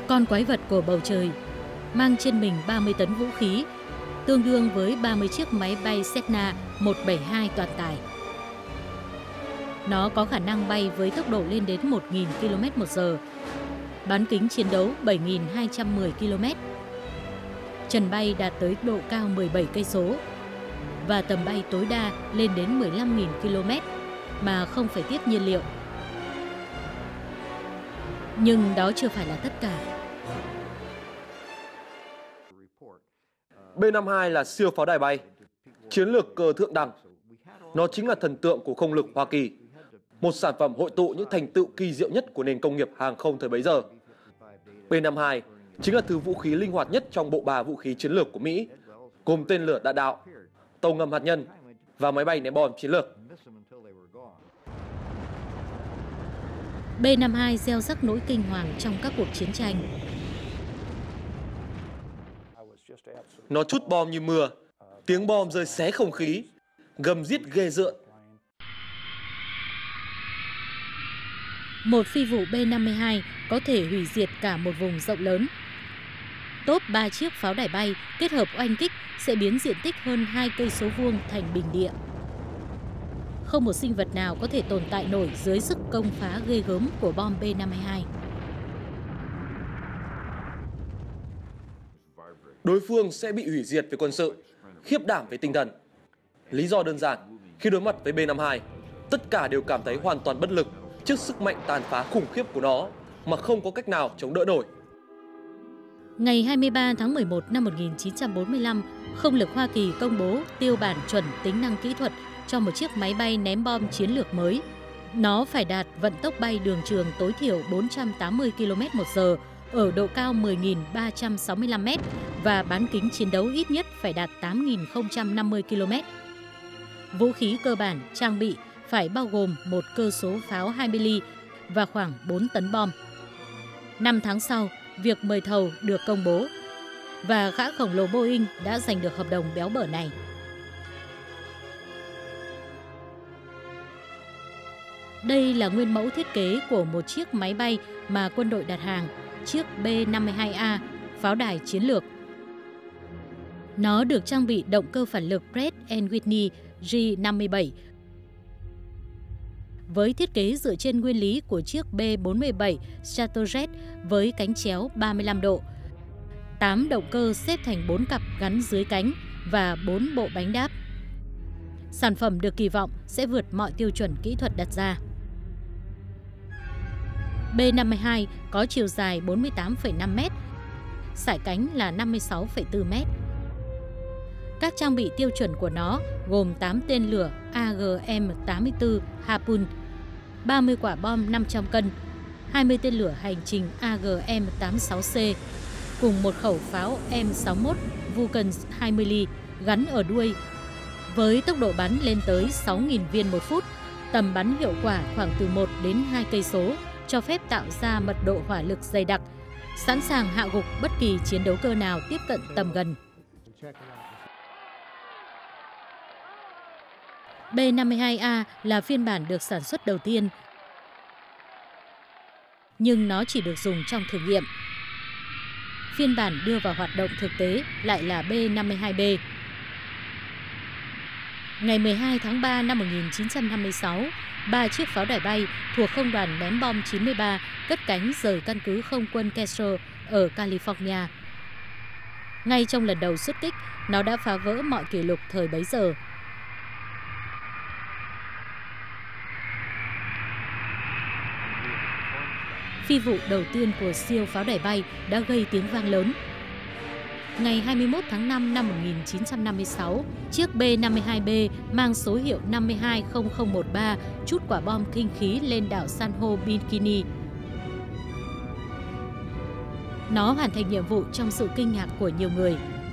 Con quái vật của bầu trời mang trên mình 30 tấn vũ khí, tương đương với 30 chiếc máy bay Cessna 172 toàn tải. Nó có khả năng bay với tốc độ lên đến 1.000 km/h, bán kính chiến đấu 7.210 km. Trần bay đạt tới độ cao 17 cây số và tầm bay tối đa lên đến 15.000 km mà không phải tiết nhiên liệu. Nhưng đó chưa phải là tất cả. B-52 là siêu pháo đài bay, chiến lược cờ thượng đẳng. Nó chính là thần tượng của không lực Hoa Kỳ, một sản phẩm hội tụ những thành tựu kỳ diệu nhất của nền công nghiệp hàng không thời bấy giờ. B-52 chính là thứ vũ khí linh hoạt nhất trong bộ ba vũ khí chiến lược của Mỹ, gồm tên lửa đạn đạo, tàu ngầm hạt nhân và máy bay ném bom chiến lược. B-52 gieo rắc nỗi kinh hoàng trong các cuộc chiến tranh. Nó trút bom như mưa, tiếng bom rơi xé không khí, gầm rít ghê rợn. Một phi vụ B-52 có thể hủy diệt cả một vùng rộng lớn. Tốp 3 chiếc pháo đài bay kết hợp oanh kích sẽ biến diện tích hơn 2 cây số vuông thành bình địa. Không một sinh vật nào có thể tồn tại nổi dưới sức công phá ghê gớm của bom B-52. Đối phương sẽ bị hủy diệt về quân sự, khiếp đảm về tinh thần. Lý do đơn giản, khi đối mặt với B-52, tất cả đều cảm thấy hoàn toàn bất lực trước sức mạnh tàn phá khủng khiếp của nó mà không có cách nào chống đỡ nổi. Ngày 23 tháng 11 năm 1945, không lực Hoa Kỳ công bố tiêu bản chuẩn tính năng kỹ thuật cho một chiếc máy bay ném bom chiến lược mới. Nó phải đạt vận tốc bay đường trường tối thiểu 480 km/h ở độ cao 10.365 m và bán kính chiến đấu ít nhất phải đạt 8.050 km. Vũ khí cơ bản trang bị phải bao gồm một cơ số pháo 20 ly và khoảng 4 tấn bom. 5 tháng sau, việc mời thầu được công bố và gã khổng lồ Boeing đã giành được hợp đồng béo bở này. Đây là nguyên mẫu thiết kế của một chiếc máy bay mà quân đội đặt hàng, chiếc B-52A, pháo đài chiến lược. Nó được trang bị động cơ phản lực Pratt & Whitney G57 với thiết kế dựa trên nguyên lý của chiếc B-47 Stratojet với cánh chéo 35 độ, 8 động cơ xếp thành 4 cặp gắn dưới cánh và 4 bộ bánh đáp. Sản phẩm được kỳ vọng sẽ vượt mọi tiêu chuẩn kỹ thuật đặt ra. B-52 có chiều dài 48,5 m, sải cánh là 56,4 m. Các trang bị tiêu chuẩn của nó gồm 8 tên lửa AGM-84 Harpoon, 30 quả bom 500 cân, 20 tên lửa hành trình AGM-86C, cùng một khẩu pháo M61 Vulcan 20 ly gắn ở đuôi, với tốc độ bắn lên tới 6.000 viên một phút, tầm bắn hiệu quả khoảng từ 1 đến 2 cây số, cho phép tạo ra mật độ hỏa lực dày đặc, sẵn sàng hạ gục bất kỳ chiến đấu cơ nào tiếp cận tầm gần. B-52A là phiên bản được sản xuất đầu tiên, nhưng nó chỉ được dùng trong thử nghiệm. Phiên bản đưa vào hoạt động thực tế lại là B-52B. Ngày 12 tháng 3 năm 1956, 3 chiếc pháo đài bay thuộc Không đoàn ném bom 93 cất cánh rời căn cứ không quân Kestrel ở California. Ngay trong lần đầu xuất kích, nó đã phá vỡ mọi kỷ lục thời bấy giờ. Phi vụ đầu tiên của siêu pháo đài bay đã gây tiếng vang lớn. Ngày 21 tháng 5 năm 1956, chiếc B-52B mang số hiệu 520013 trút quả bom kinh khí lên đảo san hô Bikini. Nó hoàn thành nhiệm vụ trong sự kinh ngạc của nhiều người.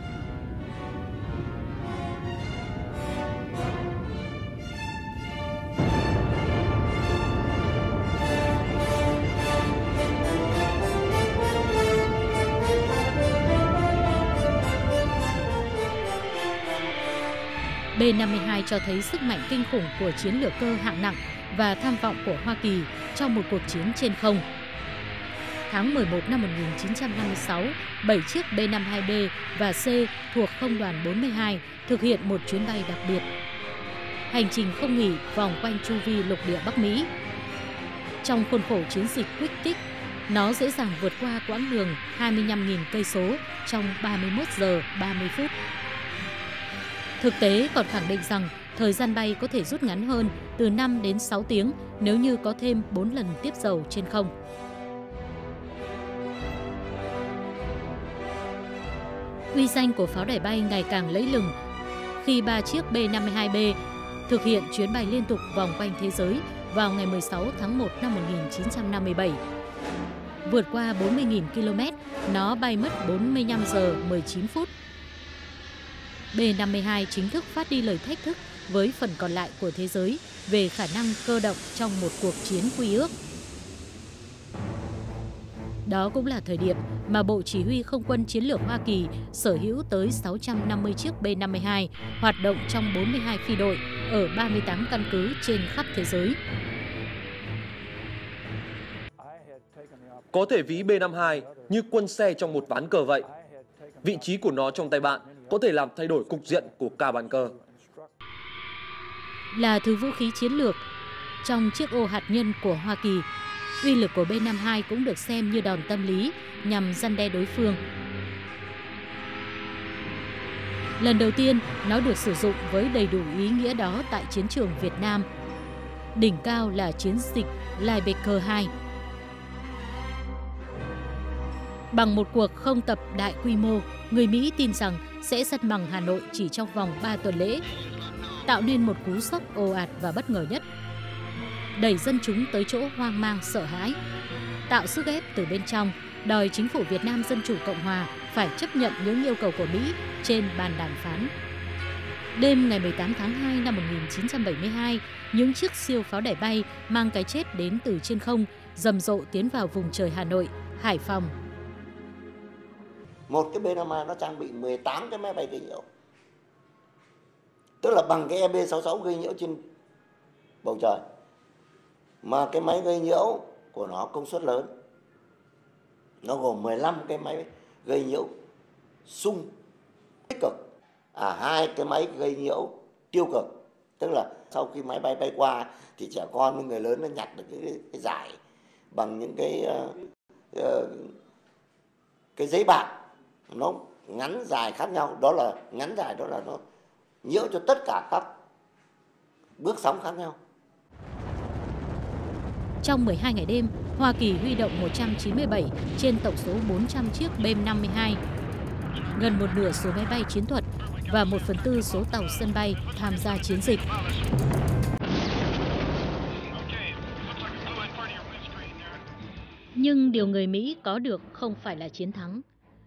B-52 cho thấy sức mạnh kinh khủng của chiến lược cơ hạng nặng và tham vọng của Hoa Kỳ trong một cuộc chiến trên không. tháng 11 năm 1956, 7 chiếc B-52B và C thuộc Không đoàn 42 thực hiện một chuyến bay đặc biệt. Hành trình không nghỉ vòng quanh chu vi lục địa Bắc Mỹ. Trong khuôn khổ chiến dịch Quick Tick, nó dễ dàng vượt qua quãng đường 25.000 cây số trong 31 giờ 30 phút. Thực tế còn khẳng định rằng thời gian bay có thể rút ngắn hơn từ 5 đến 6 tiếng nếu như có thêm 4 lần tiếp dầu trên không. Uy danh của pháo đài bay ngày càng lẫy lừng khi 3 chiếc B-52B thực hiện chuyến bay liên tục vòng quanh thế giới vào ngày 16 tháng 1 năm 1957. Vượt qua 40.000 km, nó bay mất 45 giờ 19 phút. B-52 chính thức phát đi lời thách thức với phần còn lại của thế giới về khả năng cơ động trong một cuộc chiến quy ước. Đó cũng là thời điểm mà Bộ Chỉ huy Không quân Chiến lược Hoa Kỳ sở hữu tới 650 chiếc B-52 hoạt động trong 42 phi đội ở 38 căn cứ trên khắp thế giới. Có thể ví B-52 như quân xe trong một ván cờ vậy. Vị trí của nó trong tay bạn có thể làm thay đổi cục diện của cả bàn cờ. Là thứ vũ khí chiến lược trong chiếc ô hạt nhân của Hoa Kỳ, uy lực của B-52 cũng được xem như đòn tâm lý nhằm răn đe đối phương. Lần đầu tiên, nó được sử dụng với đầy đủ ý nghĩa đó tại chiến trường Việt Nam. Đỉnh cao là chiến dịch Linebacker 2. Bằng một cuộc không tập đại quy mô, người Mỹ tin rằng sẽ săn bằng Hà Nội chỉ trong vòng 3 tuần lễ, tạo nên một cú sốc ồ ạt và bất ngờ nhất, đẩy dân chúng tới chỗ hoang mang sợ hãi, tạo sức ép từ bên trong, đòi chính phủ Việt Nam Dân Chủ Cộng Hòa phải chấp nhận những yêu cầu của Mỹ trên bàn đàm phán. Đêm ngày 18 tháng 2 năm 1972, những chiếc siêu pháo đài bay mang cái chết đến từ trên không rầm rộ tiến vào vùng trời Hà Nội, Hải Phòng. Một cái B-52 nó trang bị 18 cái máy bay gây nhiễu. Tức là bằng cái EB-66 gây nhiễu trên bầu trời. Mà cái máy gây nhiễu của nó công suất lớn. Nó gồm 15 cái máy gây nhiễu xung tích cực. 2 cái máy gây nhiễu tiêu cực. Tức là sau khi máy bay bay qua thì trẻ con với người lớn nó nhặt được cái giải bằng những cái giấy bạc. Nó ngắn dài khác nhau, đó là ngắn dài, đó là nó nhiễu cho tất cả các bước sóng khác nhau. Trong 12 ngày đêm, Hoa Kỳ huy động 197 trên tổng số 400 chiếc B-52, gần một nửa số máy bay chiến thuật và 1/4 số tàu sân bay tham gia chiến dịch. Nhưng điều người Mỹ có được không phải là chiến thắng.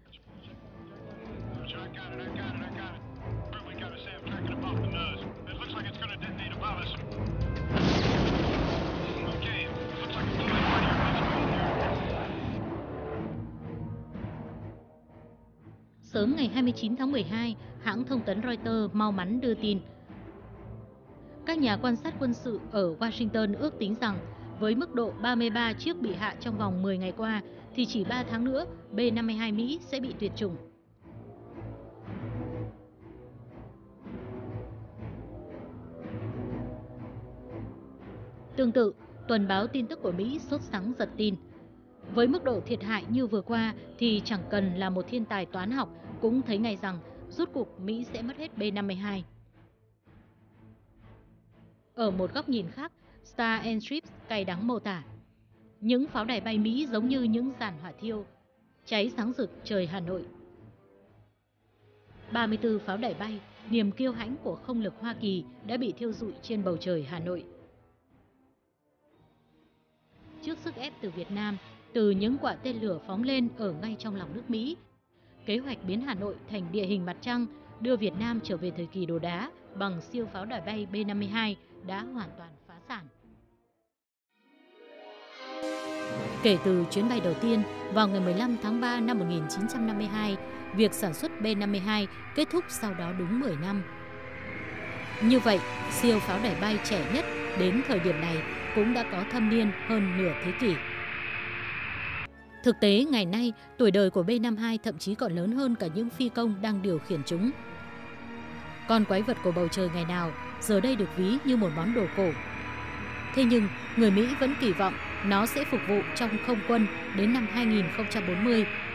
Sớm ngày 29 tháng 12, hãng thông tấn Reuters mau mắn đưa tin. Các nhà quan sát quân sự ở Washington ước tính rằng với mức độ 33 chiếc bị hạ trong vòng 10 ngày qua, thì chỉ 3 tháng nữa, B-52 Mỹ sẽ bị tuyệt chủng. Tương tự, tuần báo tin tức của Mỹ sốt sắng giật tin. Với mức độ thiệt hại như vừa qua thì chẳng cần là một thiên tài toán học cũng thấy ngay rằng rốt cuộc Mỹ sẽ mất hết B-52. Ở một góc nhìn khác, Star and Stripes cay đắng mô tả. Những pháo đài bay Mỹ giống như những giàn hỏa thiêu, cháy sáng rực trời Hà Nội. 34 pháo đài bay, niềm kiêu hãnh của không lực Hoa Kỳ đã bị thiêu rụi trên bầu trời Hà Nội. Trước sức ép từ Việt Nam, từ những quả tên lửa phóng lên ở ngay trong lòng nước Mỹ, kế hoạch biến Hà Nội thành địa hình mặt trăng, đưa Việt Nam trở về thời kỳ đồ đá bằng siêu pháo đài bay B-52 đã hoàn toàn phá sản. Kể từ chuyến bay đầu tiên vào ngày 15 tháng 3 năm 1952, việc sản xuất B-52 kết thúc sau đó đúng 10 năm. Như vậy, siêu pháo đài bay trẻ nhất đến thời điểm này cũng đã có thâm niên hơn nửa thế kỷ. Thực tế, ngày nay, tuổi đời của B-52 thậm chí còn lớn hơn cả những phi công đang điều khiển chúng. Con quái vật của bầu trời ngày nào giờ đây được ví như một món đồ cổ. Thế nhưng, người Mỹ vẫn kỳ vọng nó sẽ phục vụ trong không quân đến năm 2040